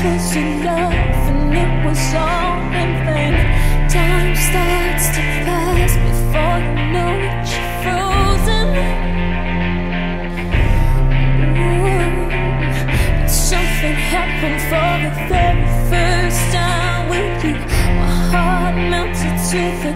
was enough, and it was all in vain. Time starts to pass before you know it, you're frozen. Ooh, but something happened for the very first time with you. My heart melted to the